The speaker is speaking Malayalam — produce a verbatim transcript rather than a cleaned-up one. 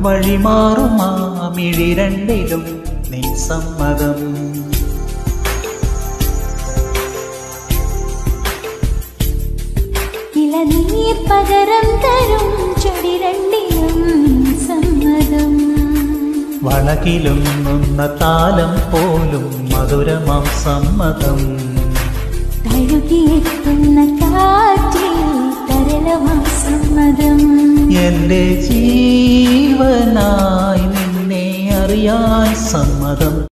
വഴിമാറുമാ മിഴി രണ്ടിലും നിൻ സമ്മതം. ഇളനീർ പകരം തരും ചൊടി രണ്ടിലും സമ്മതം. വളകിലുങ്ങുന്ന താലം പോലും മധുരമാം സമ്മതം. തഴുകിയെത്തുന്ന കാറ്റിൽ തരളമാം സമ്മതം. എന്റെ ജീവനായി നിന്നെ അറിയാൻ സമ്മതം.